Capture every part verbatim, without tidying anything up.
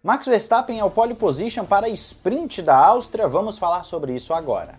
Max Verstappen é o pole position para a sprint da Áustria, vamos falar sobre isso agora.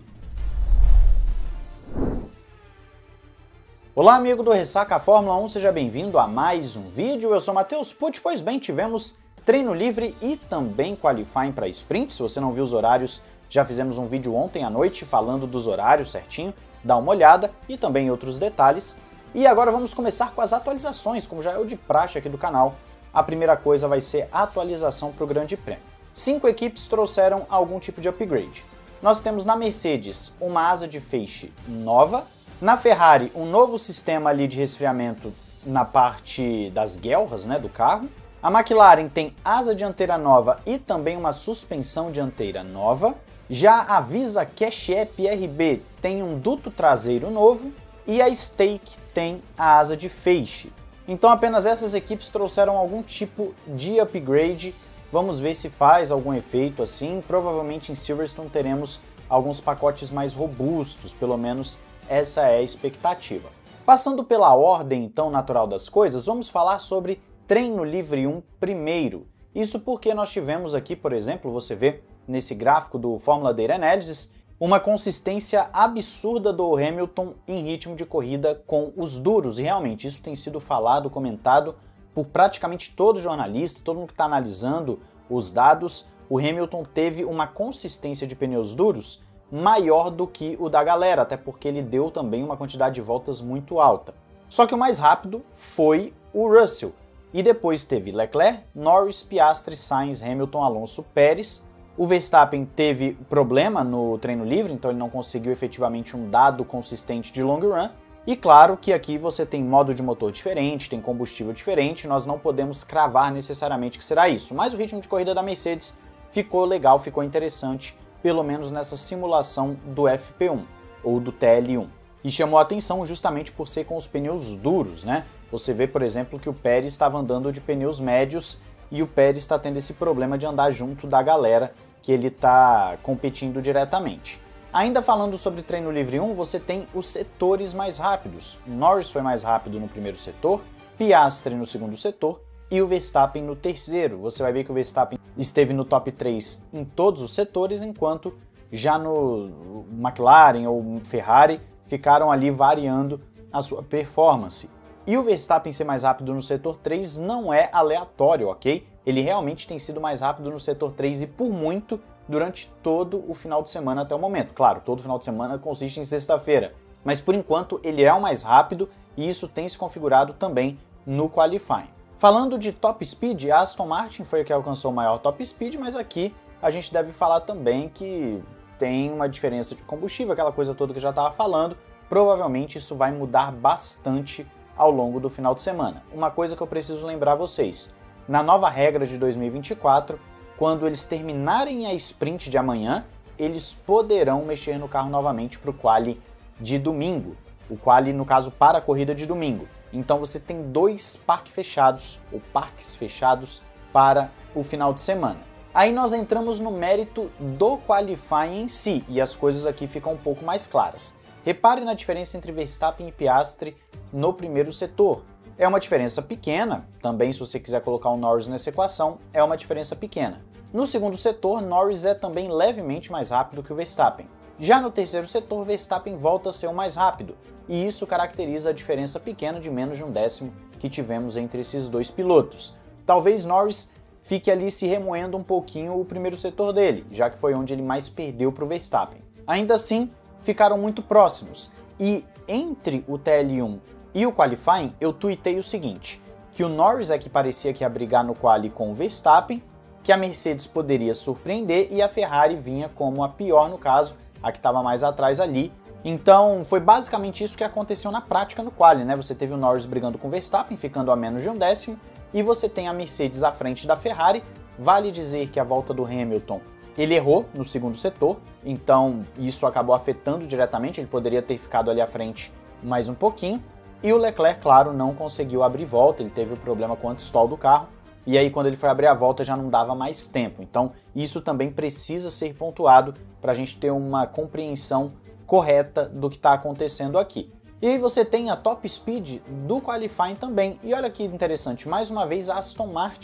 Olá amigo do Ressaca Fórmula um, seja bem-vindo a mais um vídeo, eu sou Matheus Pucci. Pois bem, tivemos treino livre e também qualifying para sprint. Se você não viu os horários, já fizemos um vídeo ontem à noite falando dos horários certinho, dá uma olhada e também outros detalhes. E agora vamos começar com as atualizações, como já é o de praxe aqui do canal. A primeira coisa vai ser a atualização para o Grande Prêmio. Cinco equipes trouxeram algum tipo de upgrade. Nós temos na Mercedes uma asa de feixe nova, na Ferrari um novo sistema ali de resfriamento na parte das guelras, né, do carro. A McLaren tem asa dianteira nova e também uma suspensão dianteira nova. Já a Visa Cash App R B tem um duto traseiro novo e a Stake tem a asa de feixe. Então apenas essas equipes trouxeram algum tipo de upgrade. Vamos ver se faz algum efeito assim. Provavelmente em Silverstone teremos alguns pacotes mais robustos, pelo menos essa é a expectativa. Passando pela ordem então natural das coisas, vamos falar sobre treino livre um primeiro. Isso porque nós tivemos aqui, por exemplo, você vê nesse gráfico do Fórmula Data Analysis, uma consistência absurda do Hamilton em ritmo de corrida com os duros, e realmente isso tem sido falado, comentado por praticamente todo jornalista, todo mundo que está analisando os dados. O Hamilton teve uma consistência de pneus duros maior do que o da galera, até porque ele deu também uma quantidade de voltas muito alta. Só que o mais rápido foi o Russell, e depois teve Leclerc, Norris, Piastri, Sainz, Hamilton, Alonso, Pérez. O Verstappen teve problema no treino livre, então ele não conseguiu efetivamente um dado consistente de long run. E claro que aqui você tem modo de motor diferente, tem combustível diferente, nós não podemos cravar necessariamente que será isso. Mas o ritmo de corrida da Mercedes ficou legal, ficou interessante, pelo menos nessa simulação do F P um, ou do T L um. E chamou a atenção justamente por ser com os pneus duros, né? Você vê, por exemplo, que o Pérez estava andando de pneus médios e o Pérez está tendo esse problema de andar junto da galera que ele está competindo diretamente. Ainda falando sobre treino livre um, você tem os setores mais rápidos. Norris foi mais rápido no primeiro setor, Piastri no segundo setor e o Verstappen no terceiro. Você vai ver que o Verstappen esteve no top três em todos os setores, enquanto já no McLaren ou Ferrari ficaram ali variando a sua performance. E o Verstappen ser mais rápido no setor três não é aleatório, ok? Ele realmente tem sido mais rápido no setor três e por muito durante todo o final de semana até o momento. Claro, todo final de semana consiste em sexta-feira, mas por enquanto ele é o mais rápido e isso tem se configurado também no qualifying. Falando de top speed, a Aston Martin foi a que alcançou o maior top speed, mas aqui a gente deve falar também que tem uma diferença de combustível, aquela coisa toda que eu já estava falando. Provavelmente isso vai mudar bastante ao longo do final de semana. Uma coisa que eu preciso lembrar vocês, na nova regra de dois mil e vinte e quatro, quando eles terminarem a sprint de amanhã, eles poderão mexer no carro novamente para o quali de domingo. O quali, no caso, para a corrida de domingo. Então você tem dois parques fechados, ou parques fechados, para o final de semana. Aí nós entramos no mérito do qualifying em si, e as coisas aqui ficam um pouco mais claras. Repare na diferença entre Verstappen e Piastri no primeiro setor. É uma diferença pequena, também se você quiser colocar o Norris nessa equação, é uma diferença pequena. No segundo setor, Norris é também levemente mais rápido que o Verstappen. Já no terceiro setor, Verstappen volta a ser o mais rápido, e isso caracteriza a diferença pequena de menos de um décimo que tivemos entre esses dois pilotos. Talvez Norris fique ali se remoendo um pouquinho o primeiro setor dele, já que foi onde ele mais perdeu para o Verstappen. Ainda assim, ficaram muito próximos, e entre o T L um e o qualifying, eu tuitei o seguinte, que o Norris é que parecia que ia brigar no quali com o Verstappen, que a Mercedes poderia surpreender e a Ferrari vinha como a pior no caso, a que estava mais atrás ali. Então foi basicamente isso que aconteceu na prática no quali, né? Você teve o Norris brigando com o Verstappen, ficando a menos de um décimo, e você tem a Mercedes à frente da Ferrari. Vale dizer que a volta do Hamilton, ele errou no segundo setor, então isso acabou afetando diretamente, ele poderia ter ficado ali à frente mais um pouquinho. E o Leclerc, claro, não conseguiu abrir volta, ele teve o problema com o anti-stall do carro, e aí quando ele foi abrir a volta já não dava mais tempo. Então isso também precisa ser pontuado para a gente ter uma compreensão correta do que está acontecendo aqui. E aí você tem a top speed do qualifying também. E olha que interessante, mais uma vez a Aston Martin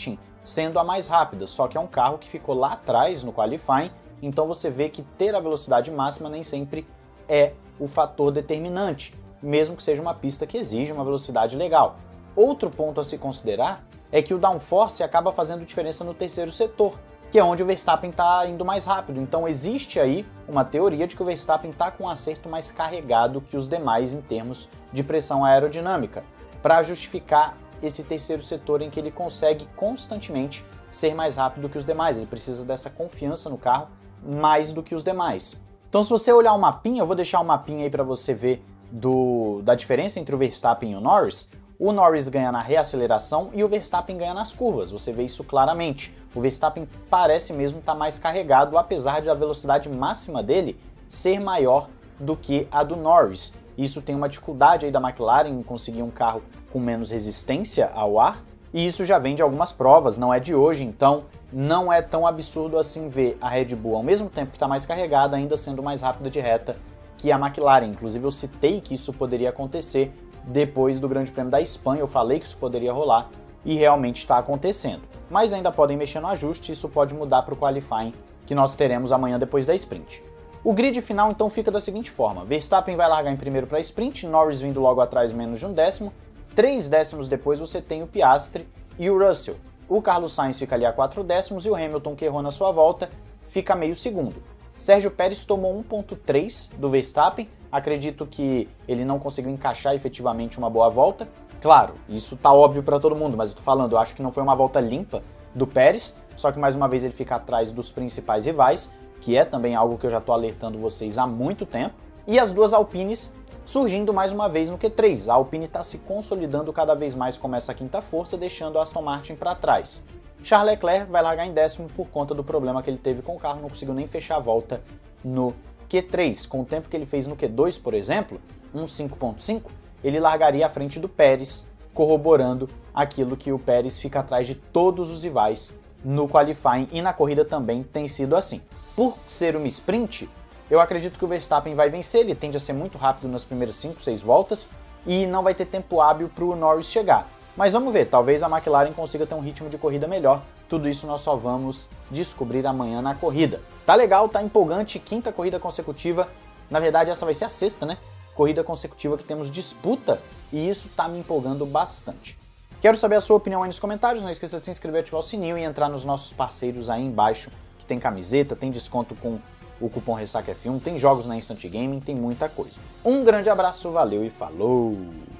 sendo a mais rápida, só que é um carro que ficou lá atrás no qualifying, então você vê que ter a velocidade máxima nem sempre é o fator determinante, mesmo que seja uma pista que exige uma velocidade legal. Outro ponto a se considerar é que o downforce acaba fazendo diferença no terceiro setor, que é onde o Verstappen está indo mais rápido. Então existe aí uma teoria de que o Verstappen está com um acerto mais carregado que os demais em termos de pressão aerodinâmica, para justificar esse terceiro setor em que ele consegue constantemente ser mais rápido que os demais. Ele precisa dessa confiança no carro mais do que os demais. Então se você olhar o mapinha, eu vou deixar um mapinha aí para você ver do, da diferença entre o Verstappen e o Norris. O Norris ganha na reaceleração e o Verstappen ganha nas curvas, você vê isso claramente. O Verstappen parece mesmo estar mais carregado, apesar de a velocidade máxima dele ser maior do que a do Norris. Isso tem uma dificuldade aí da McLaren em conseguir um carro com menos resistência ao ar, e isso já vem de algumas provas, não é de hoje, então não é tão absurdo assim ver a Red Bull ao mesmo tempo que está mais carregada, ainda sendo mais rápida de reta que a McLaren. Inclusive eu citei que isso poderia acontecer depois do Grande Prêmio da Espanha, eu falei que isso poderia rolar e realmente está acontecendo. Mas ainda podem mexer no ajuste, isso pode mudar para o qualifying que nós teremos amanhã depois da sprint. O grid final então fica da seguinte forma: Verstappen vai largar em primeiro para a sprint, Norris vindo logo atrás menos de um décimo, três décimos depois você tem o Piastri e o Russell. O Carlos Sainz fica ali a quatro décimos e o Hamilton, que errou na sua volta, fica meio segundo. Sérgio Pérez tomou um ponto três do Verstappen, acredito que ele não conseguiu encaixar efetivamente uma boa volta. Claro, isso tá óbvio para todo mundo, mas eu tô falando, eu acho que não foi uma volta limpa do Pérez, só que mais uma vez ele fica atrás dos principais rivais, que é também algo que eu já tô alertando vocês há muito tempo. E as duas Alpines surgindo mais uma vez no Q três. A Alpine está se consolidando cada vez mais como essa quinta força, deixando a Aston Martin para trás. Charles Leclerc vai largar em décimo por conta do problema que ele teve com o carro, não conseguiu nem fechar a volta no Q três. Com o tempo que ele fez no Q dois, por exemplo, um cinco ponto cinco, ele largaria à frente do Pérez, corroborando aquilo que o Pérez fica atrás de todos os rivais no qualifying, e na corrida também tem sido assim. Por ser uma sprint, eu acredito que o Verstappen vai vencer, ele tende a ser muito rápido nas primeiras cinco, seis voltas e não vai ter tempo hábil para o Norris chegar. Mas vamos ver, talvez a McLaren consiga ter um ritmo de corrida melhor, tudo isso nós só vamos descobrir amanhã na corrida. Tá legal, tá empolgante, quinta corrida consecutiva, na verdade essa vai ser a sexta, né? Corrida consecutiva que temos disputa, e isso tá me empolgando bastante. Quero saber a sua opinião aí nos comentários, não esqueça de se inscrever, ativar o sininho e entrar nos nossos parceiros aí embaixo, que tem camiseta, tem desconto com o cupom Ressaca F um, tem jogos na Instant Gaming, tem muita coisa. Um grande abraço, valeu e falou!